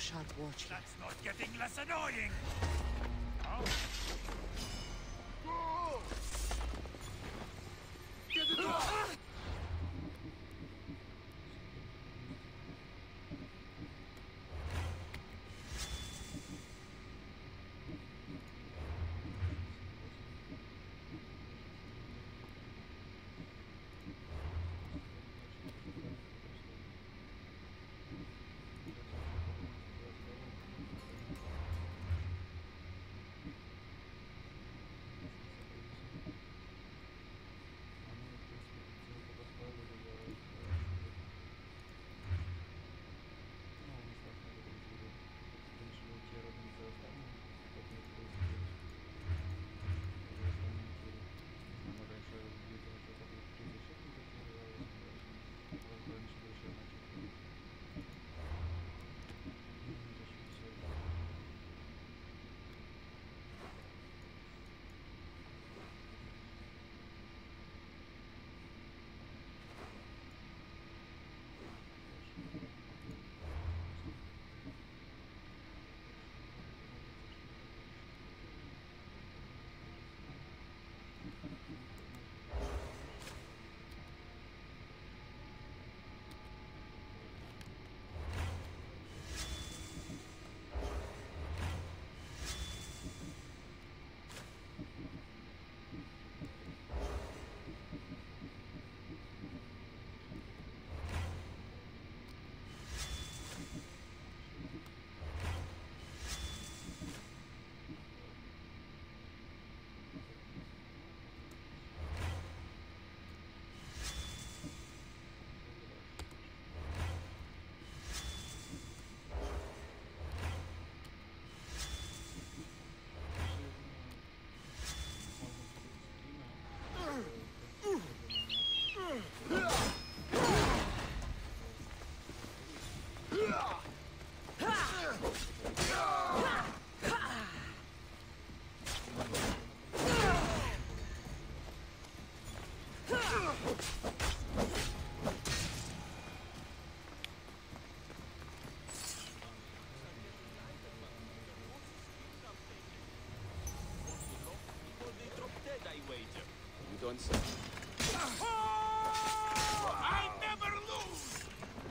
sharp watch here. That's not getting less annoying! Oh. Get it off! You don't say. I never lose!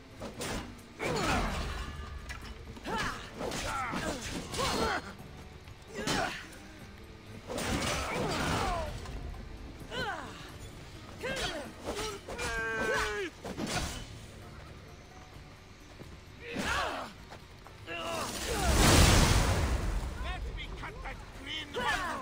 Let me cut that green one!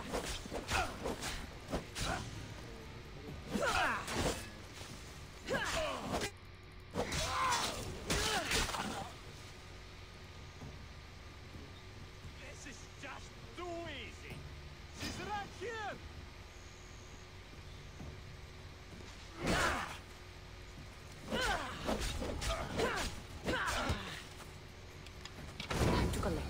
This is just too easy! She's right here! Time to collect.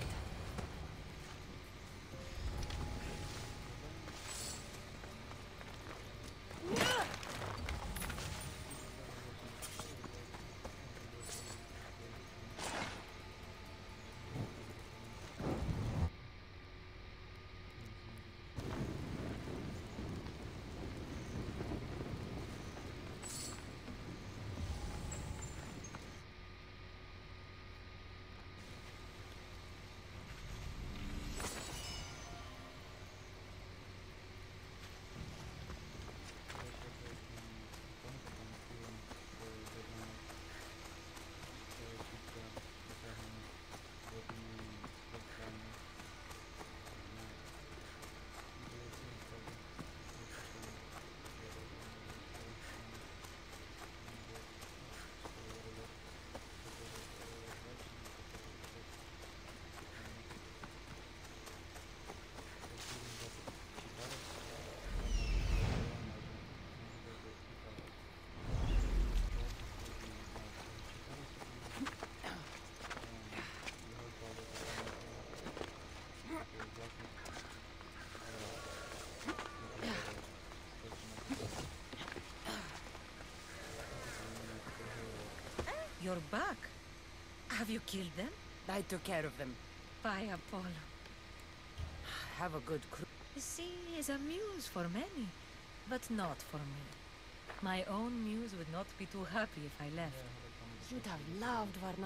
You're back. Have you killed them? I took care of them. By Apollo. Have a good crew. The sea is a muse for many, but not for me. My own muse would not be too happy if I left. You'd have loved Varna.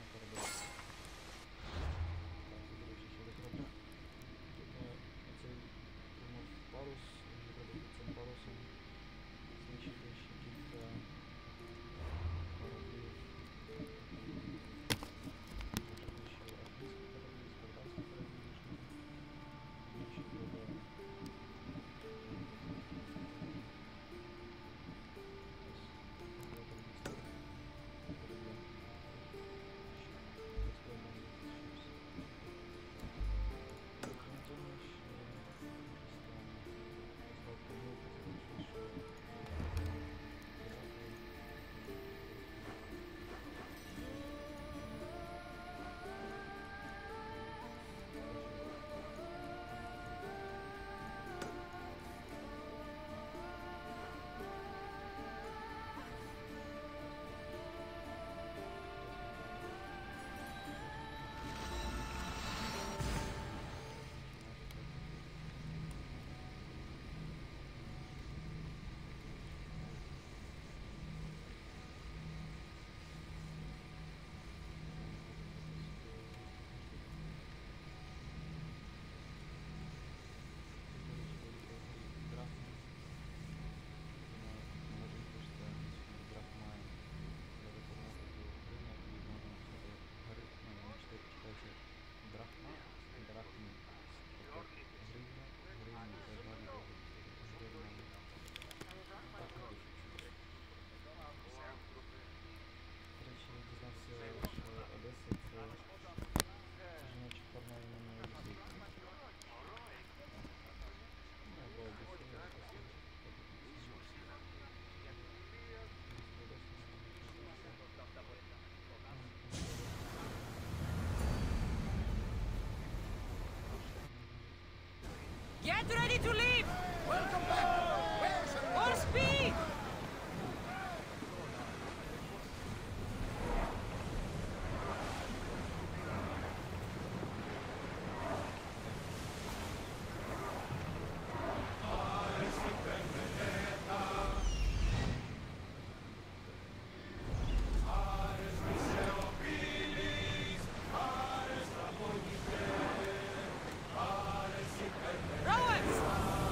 Get ready to leave! Welcome back! More speed! Rowers!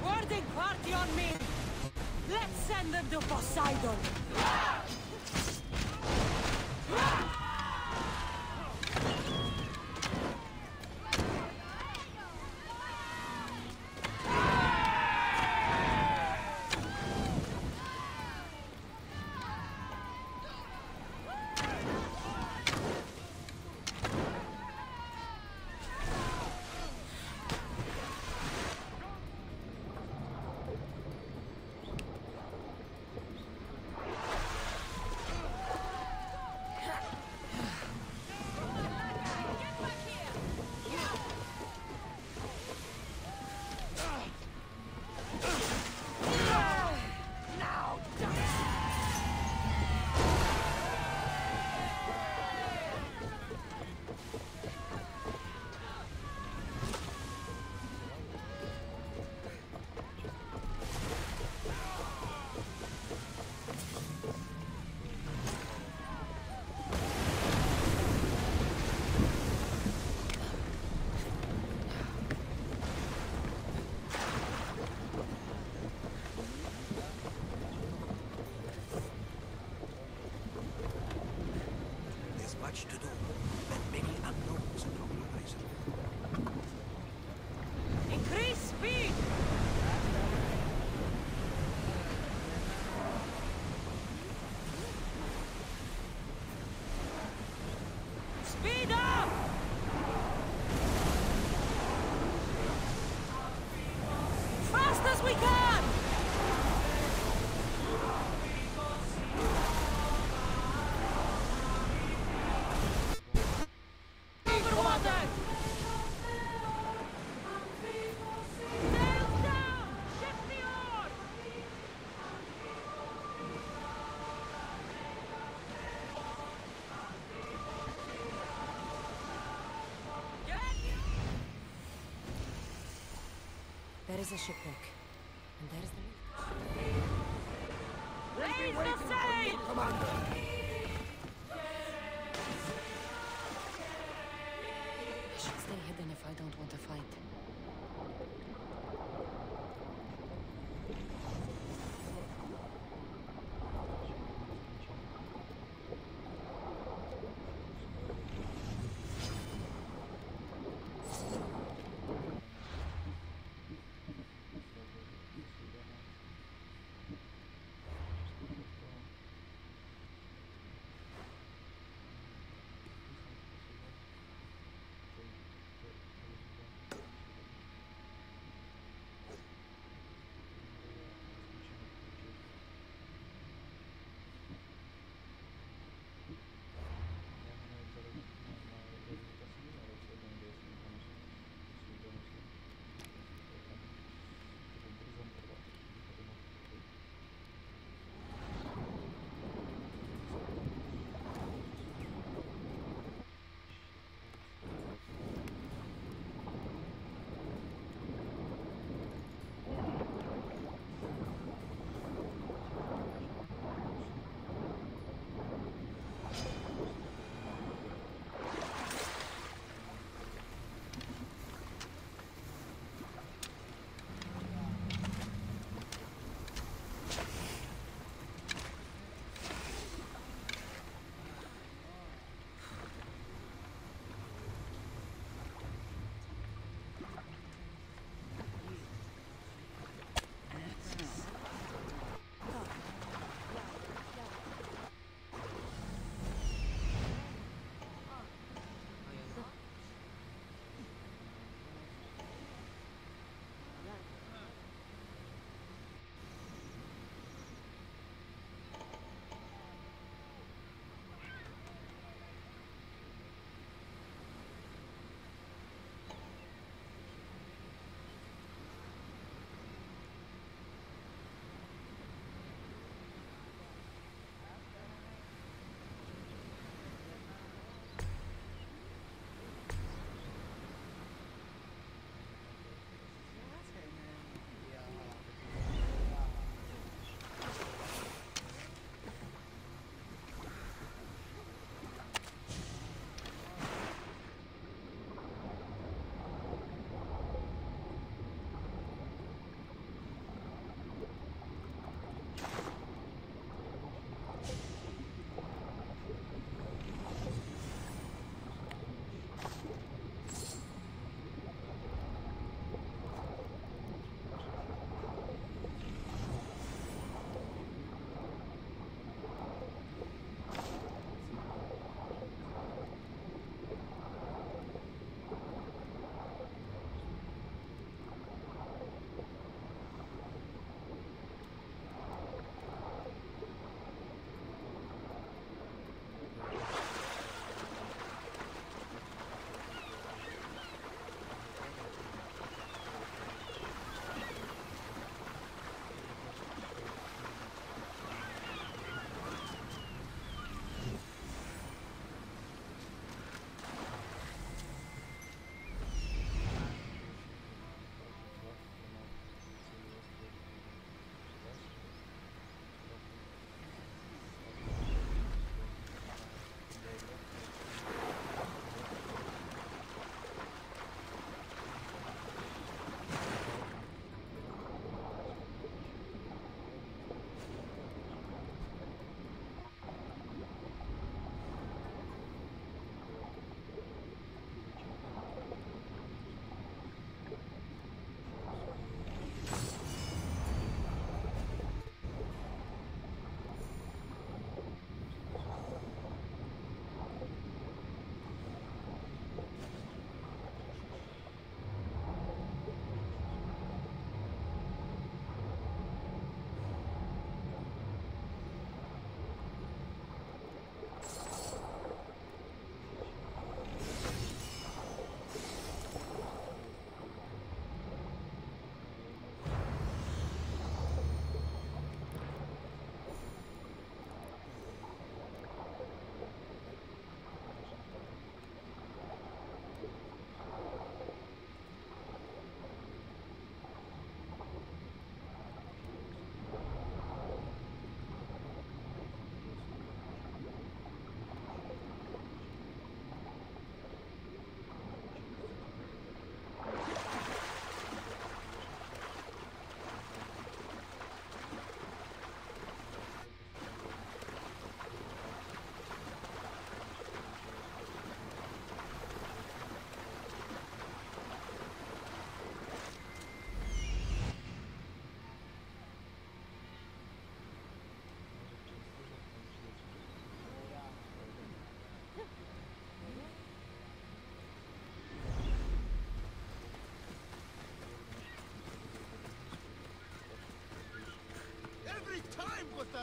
Boarding party on me! Let's send them to Poseidon! Much to do, and many unknowns on the horizon. Increase speed! Speed up! Fast as we can! There is a shipwreck, and there's the lead. Raise the sail! Commander! I should stay hidden if I don't want to fight.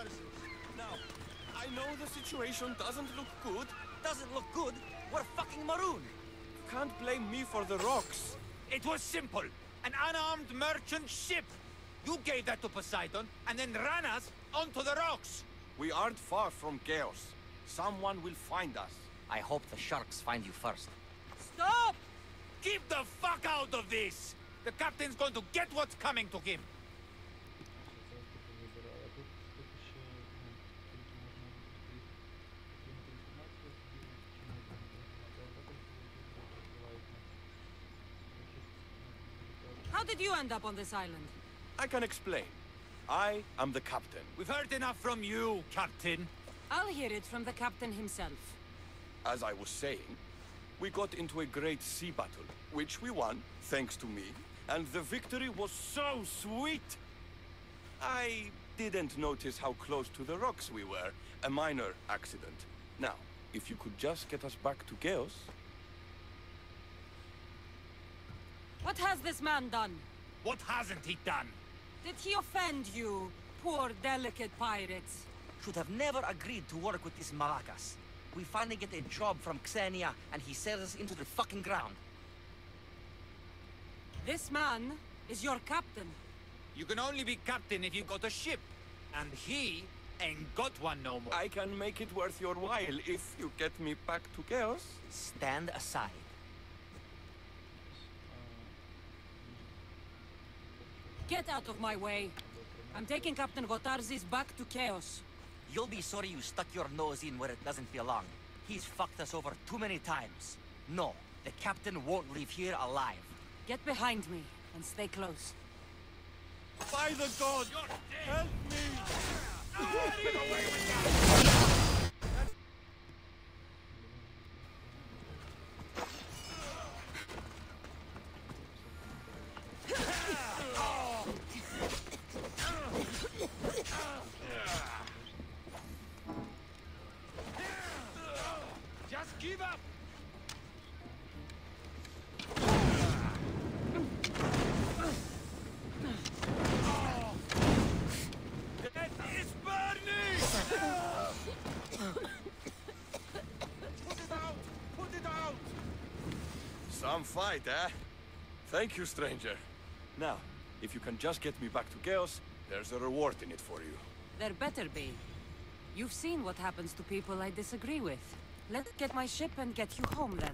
Now, I know the situation doesn't look good. Doesn't look good. We're fucking marooned. You can't blame me for the rocks. It was simple. An unarmed merchant ship. You gave that to Poseidon, and then ran us onto the rocks. We aren't far from Keos. Someone will find us. I hope the sharks find you first. Stop! Keep the fuck out of this! The captain's going to get what's coming to him. How did you end up on this island? I can explain. I am the captain. We've heard enough from you, Captain. I'll hear it from the captain himself. As I was saying, we got into a great sea battle, which we won, thanks to me, and the victory was so sweet! I didn't notice how close to the rocks we were. A minor accident. Now, if you could just get us back to Keos... What has this man done? What hasn't he done? Did he offend you, poor delicate pirates? Should have never agreed to work with this Malakas. We finally get a job from Xenia, and he sells us into the fucking ground. This man is your captain. You can only be captain if you got a ship. And he ain't got one no more. I can make it worth your while if you get me back to Keos. Stand aside. Get out of my way. I'm taking Captain Gotarzis back to Keos. You'll be sorry you stuck your nose in where it doesn't belong. He's fucked us over too many times. No, the captain won't leave here alive. Get behind me and stay close. By the gods! Help me! Get away with that! Just give up! It is burning! Put it out! Put it out! Some fight, eh? Thank you, stranger. Now, if you can just get me back to Keos, there's a reward in it for you. There better be. You've seen what happens to people I disagree with. Let's get my ship and get you home then.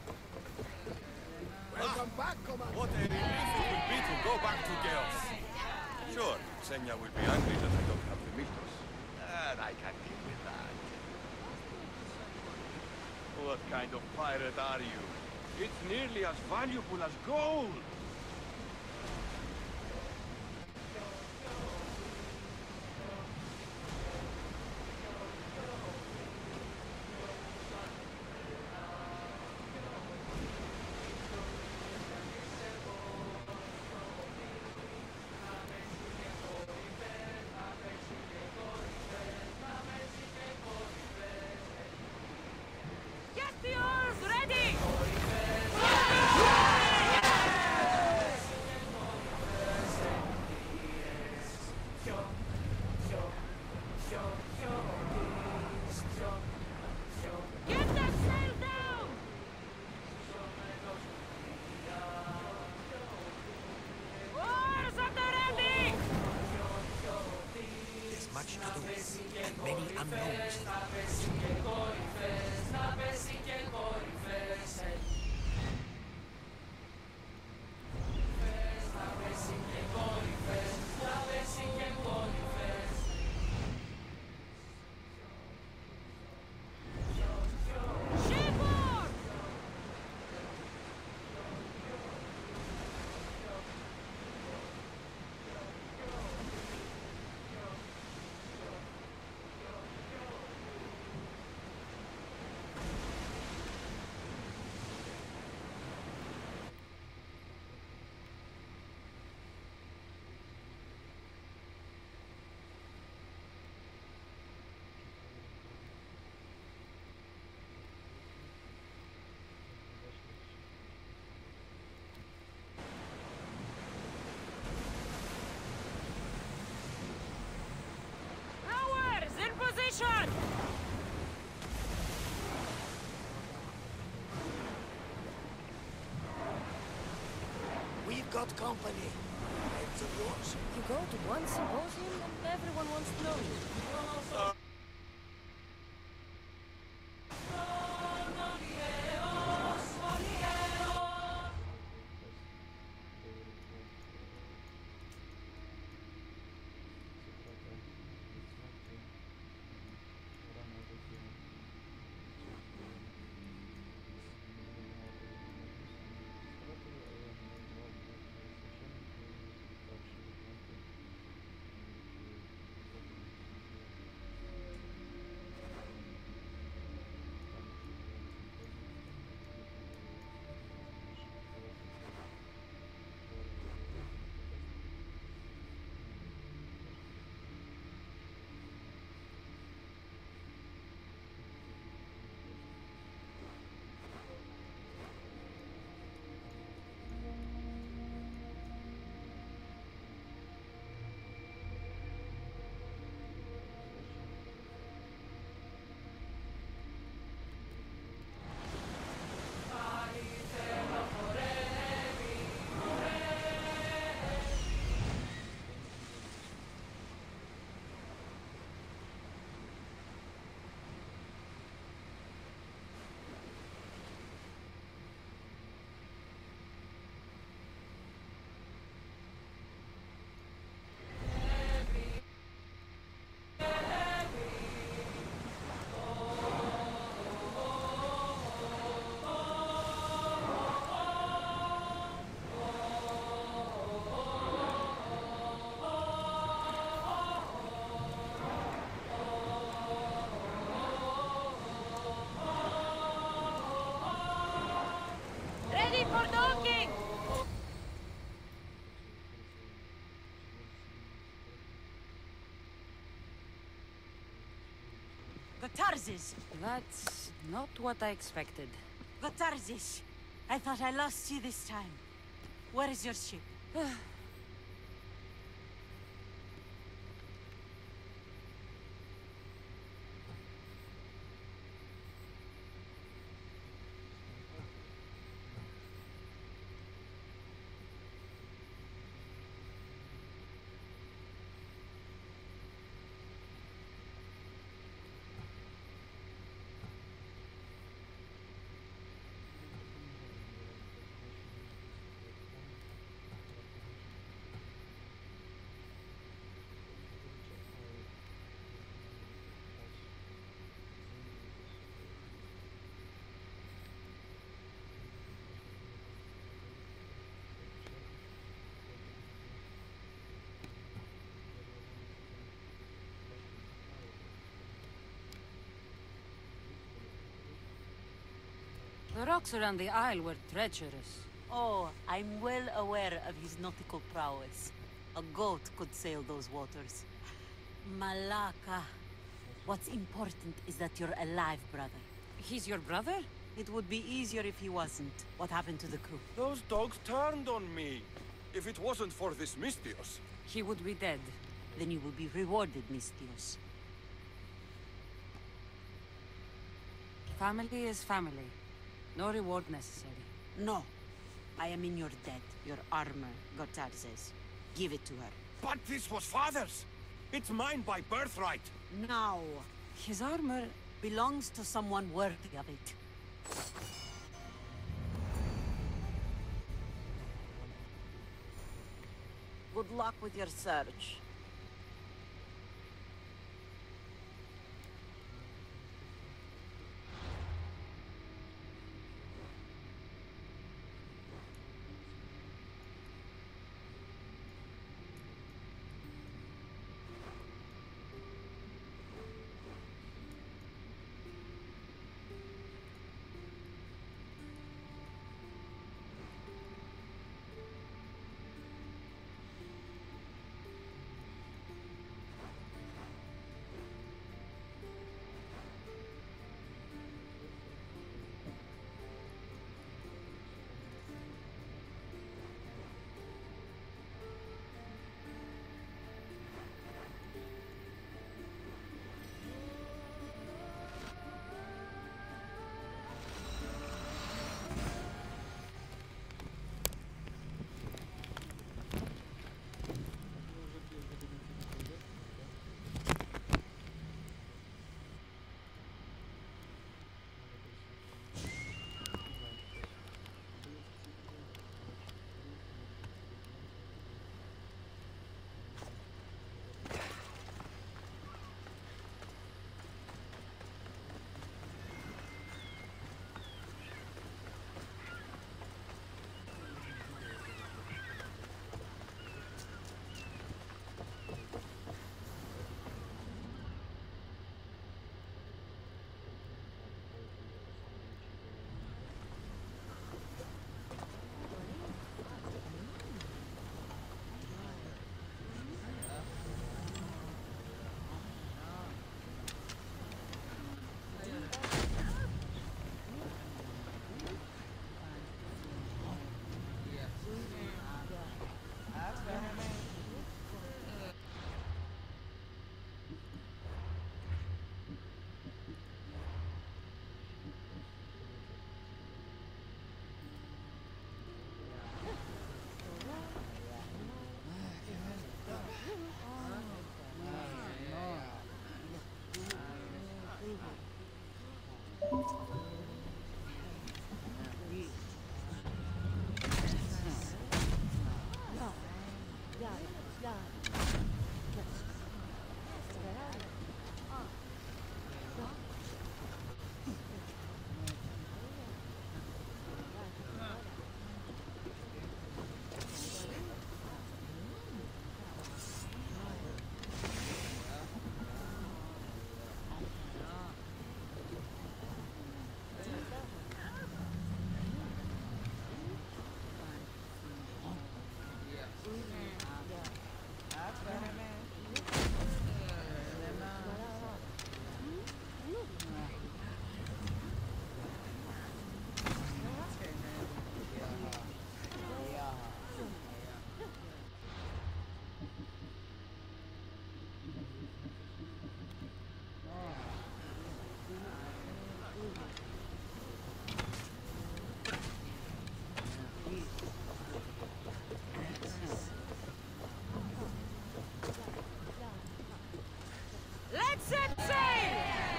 Welcome back, Commander. What a relief it will be to go back to Keos. Sure, Xenia will be angry that I don't have the mythos. And I can deal with that. What kind of pirate are you? It's nearly as valuable as gold! Get the oars ready! Get that sail down! Oars at the ready! There's much to do, and many unknowns. Shipboard! Rowers in position! We've got company. Heads of yours. You go to one symposium and everyone wants to know you. Ready for docking! The Tarzis! That's not what I expected. The Tarzis. I thought I lost you this time. Where is your ship? The rocks around the isle were treacherous. Oh, I'm well aware of his nautical prowess. A goat could sail those waters. Malaka. What's important is that you're alive, brother. He's your brother? It would be easier if he wasn't. What happened to the crew? Those dogs turned on me. If it wasn't for this Mystios. He would be dead. Then you will be rewarded, Mystios. Family is family. No reward necessary. No. I am in your debt. Your armor, Gotar says. Give it to her. But this was father's. It's mine by birthright. Now. His armor Belongs to someone worthy of it. Good luck with your search. Set sail!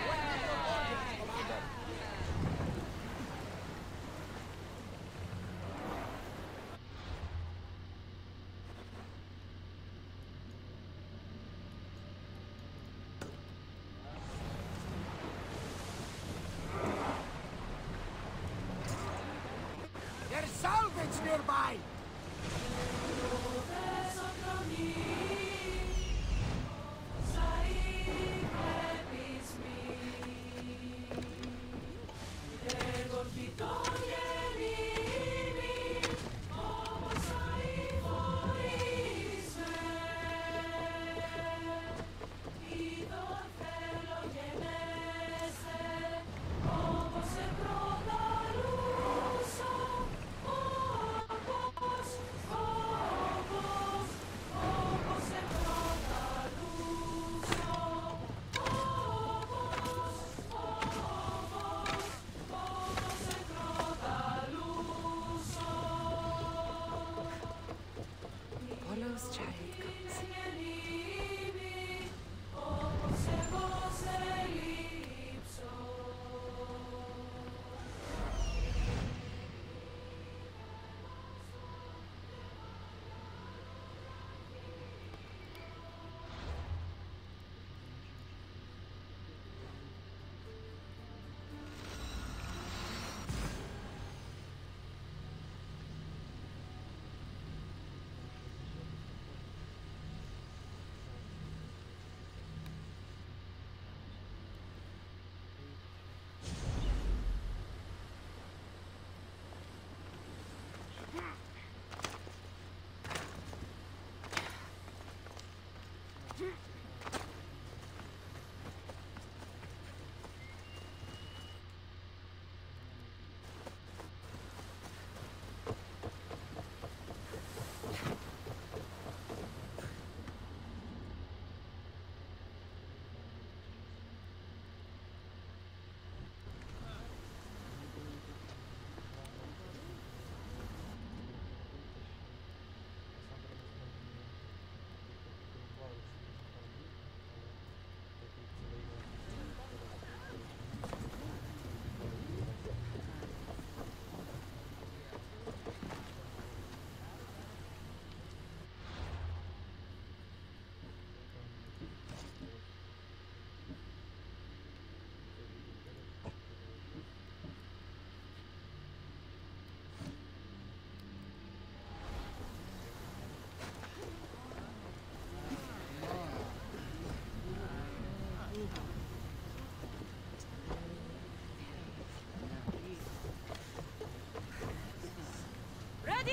There's salvage nearby! There will be dawn.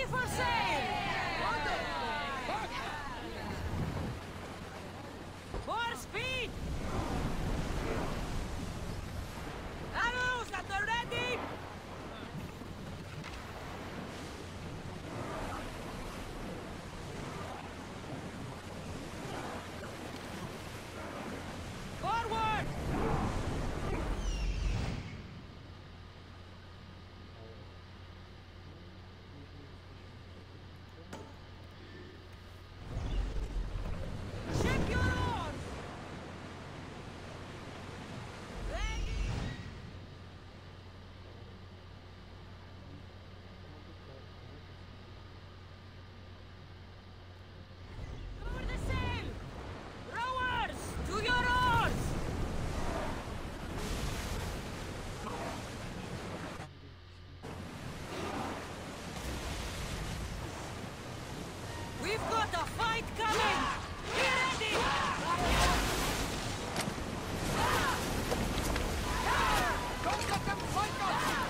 Ready for sail! More speed! Arrows at the ready! Forward! Ship your oars! Ready! Lower the sail! Rowers, to your oars! We've got a fight coming! Be ready! Don't let them fight us!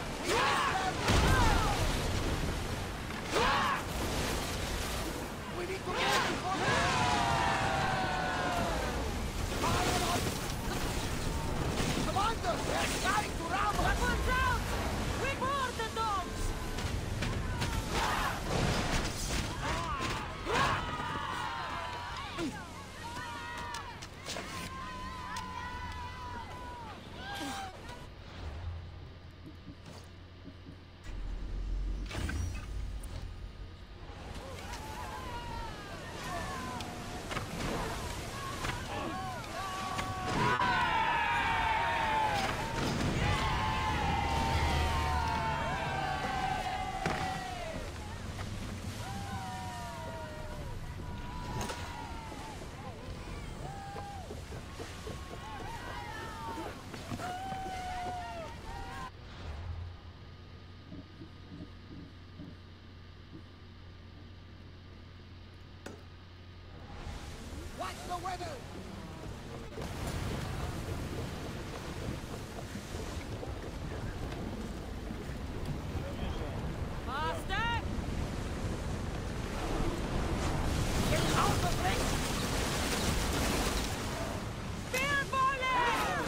We need to get before Commander, they're trying to ram us! Weapons out! We board the dogs! Watch the weather! Faster! Get out of the Spear volley!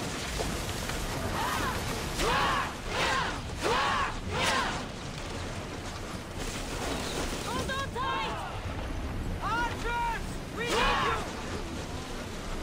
Hold on tight! Archers! We need you!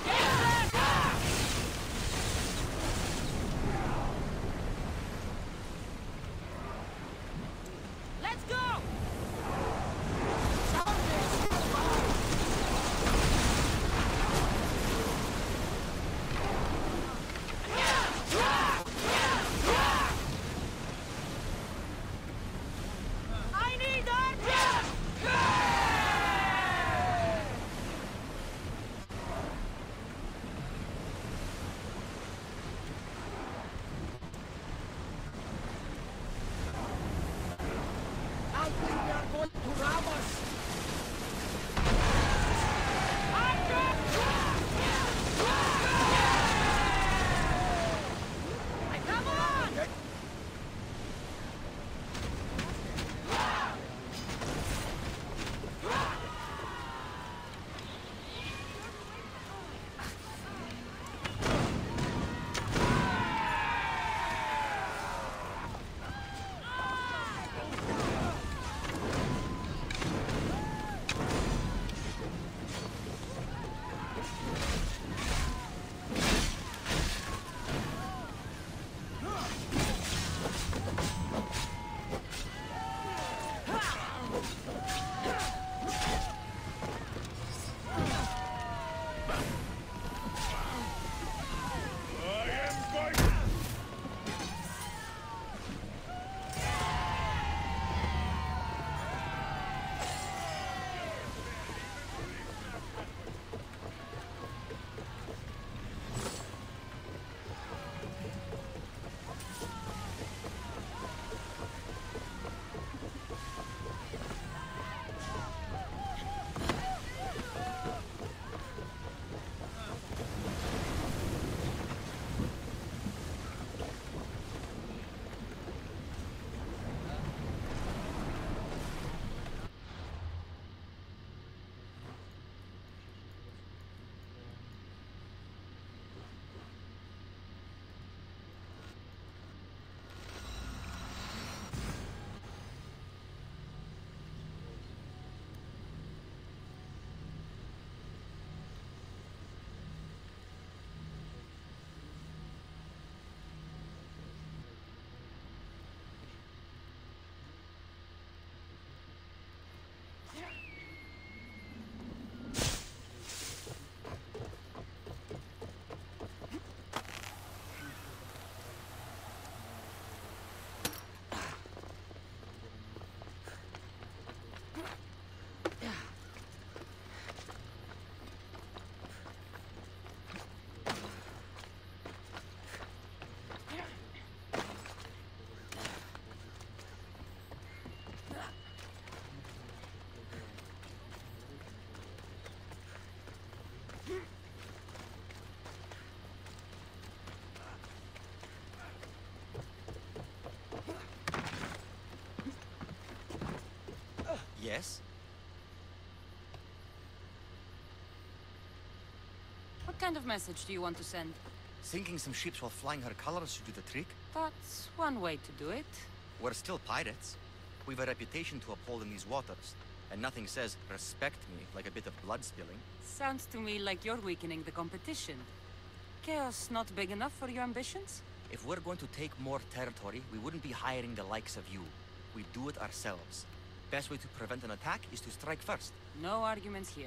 Yes? What kind of message do you want to send? Sinking some ships while flying her colors should do the trick. That's one way to do it. We're still pirates. We've a reputation to uphold in these waters. And nothing says, respect me, like a bit of blood spilling. Sounds to me like you're weakening the competition. Chaos not big enough for your ambitions? If we're going to take more territory, we wouldn't be hiring the likes of you. We do it ourselves. Best way to prevent an attack is to strike first. No arguments here.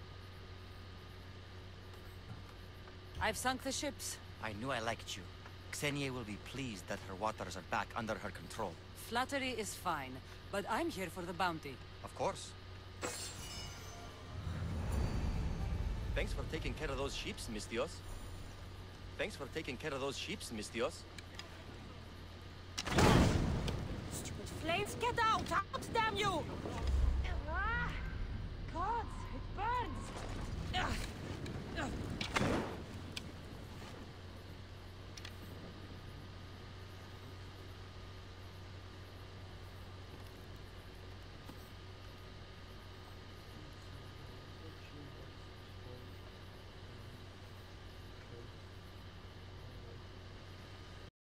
I've sunk the ships. I knew I liked you. Xenia will be pleased that her waters are back under her control. Flattery is fine, but I'm here for the bounty. Of course. Thanks for taking care of those sheeps, Mistios. Thanks for taking care of those sheeps, Mistios. Stupid flames, get out! Out, damn you! Ah! God, it burns! Ugh. Ugh.